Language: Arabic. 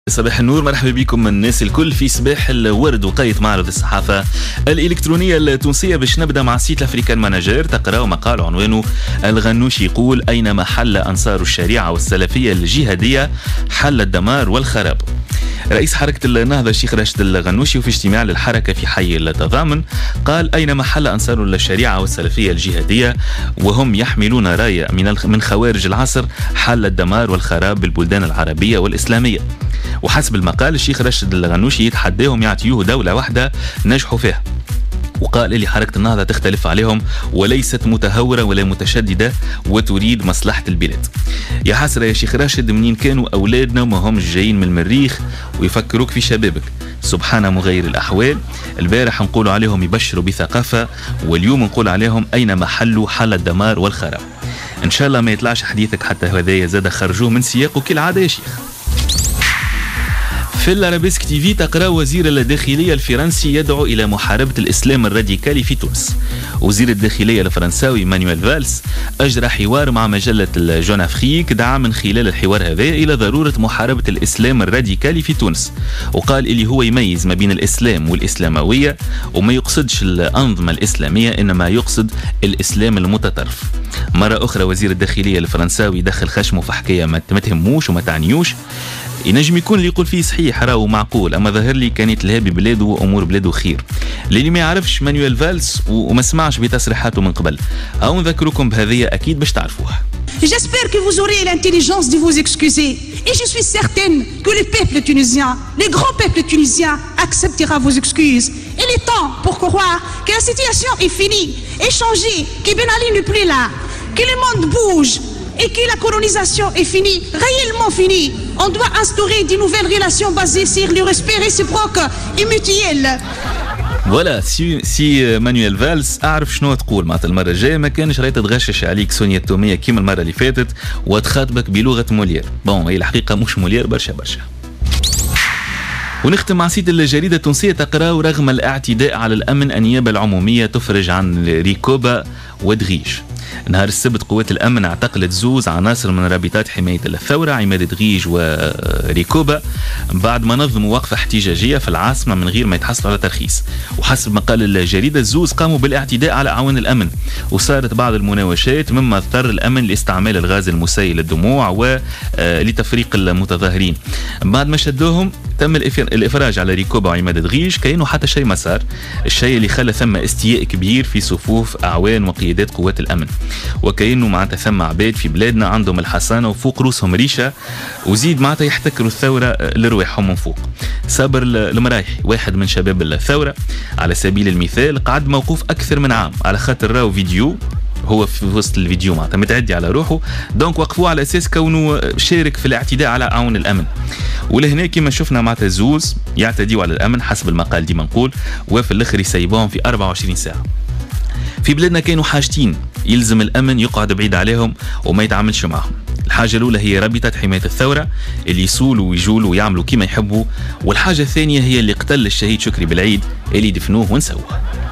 صباح النور، مرحبا بكم الناس الكل في صباح الورد وقاية معرض الصحافة الإلكترونية التونسية. باش نبدأ مع سيت الأفريكان مانجر. تقرأوا مقال عنوانه الغنوشي يقول أين محل أنصار الشريعة والسلفية الجهادية؟ حل الدمار والخراب. رئيس حركة النهضة الشيخ راشد الغنوشي في اجتماع للحركة في حي التضامن قال أين محل أنصار الشريعة والسلفية الجهادية وهم يحملون راية من خوارج العصر حل الدمار والخراب بالبلدان العربية والإسلامية. وحسب المقال الشيخ راشد الغنوشي يتحداهم يعطيوه دولة واحدة نجحوا فيها، وقال اللي حركة النهضة تختلف عليهم وليست متهورة ولا متشددة وتريد مصلحة البلاد. يا حسرة يا شيخ راشد، منين كانوا أولادنا وما هم جايين من المريخ ويفكروك في شبابك؟ سبحان مغير الأحوال. البارح نقول عليهم يبشروا بثقافة، واليوم نقول عليهم أين محل حل الدمار والخراب. إن شاء الله ما يطلعش حديثك حتى هذايا زاد خرجوه من سياقه كالعادة يا شيخ. في الارابيسك تي في تقرأ وزير الداخلية الفرنسي يدعو إلى محاربة الإسلام الراديكالي في تونس. وزير الداخلية الفرنساوي مانويل فالس أجرى حوار مع مجلة جون أفريك، دعا من خلال الحوار هذا إلى ضرورة محاربة الإسلام الراديكالي في تونس، وقال اللي هو يميز ما بين الإسلام والإسلاموية وما يقصدش الأنظمة الإسلامية إنما يقصد الإسلام المتطرف. مرة أخرى وزير الداخلية الفرنساوي دخل خشمه في حكاية ما تهموش وما تعنيوش. ينجم يكون اللي يقول فيه صحيح راهو معقول، اما ظاهر لي كانت لهابي بلاده وامور بلاده خير. اللي ما يعرفش مانويل فالس وما سمعش بتصريحاته من قبل او نذكركم بهذه اكيد باش تعرفوها. J'espère que vous aurez l'intelligence de vous excuser et je suis certaine que le peuple tunisien, le grand peuple tunisien acceptera vos excuses. Il est temps pour croire que la situation est finie, est changée, que Ben Ali n'est plus là, que le monde bouge et que la colonisation est finie, réellement finie. On doit instaurer de nouvelles relations basées sur le respect réciproque et mutuel. ولا سي مانويل فالس اعرف شنو تقول معناتها المره الجايه ما كانش راهي تتغشش عليك سونيا التوميه كيما المره اللي فاتت وتخاطبك بلغه مولير. هي الحقيقه مش مولير برشا. ونختم مع سيد الجريدة التونسية تقرأ رغم الاعتداء على الأمن النيابة العمومية تفرج عن ريكوبا ودغيج. نهار السبت قوات الأمن اعتقلت زوز عناصر من رابطات حماية الثورة عماد دغيج وريكوبا بعد ما نظموا وقفة احتجاجية في العاصمة من غير ما يتحصلوا على ترخيص. وحسب ما قال الجريدة الزوز قاموا بالاعتداء على أعوان الأمن وصارت بعض المناوشات مما اضطر الأمن لاستعمال الغاز المسيل للدموع ولتفريق المتظاهرين. بعد ما شدوهم تم الإفراج على ريكوبا وعماد دغيج كأنه حتى شيء ما صار، الشيء اللي خلى ثم استياء كبير في صفوف أعوان وقيادات قوات الأمن، وكأنه معناتها ثم عباد في بلادنا عندهم الحصانة وفوق روسهم ريشة وزيد معناتها يحتكروا الثورة لرواحهم من فوق. صابر المرايحي واحد من شباب الثورة على سبيل المثال قعد موقوف أكثر من عام على خاطر راو فيديو هو في وسط الفيديو معناتها متعدي على روحه، دونك وقفوه على اساس كونه شارك في الاعتداء على اعوان الامن. ولهنا كما شفنا معناتها زوز يعتديوا على الامن حسب المقال ديما نقول، وفي الاخر يسيبوهم في 24 ساعه. في بلادنا كانوا حاجتين يلزم الامن يقعد بعيد عليهم وما يتعاملش معهم. الحاجه الاولى هي رابطه حمايه الثوره اللي يسولوا ويجولوا ويعملوا كما يحبوا، والحاجه الثانيه هي اللي قتل الشهيد شكري بالعيد اللي دفنوه ونسوه.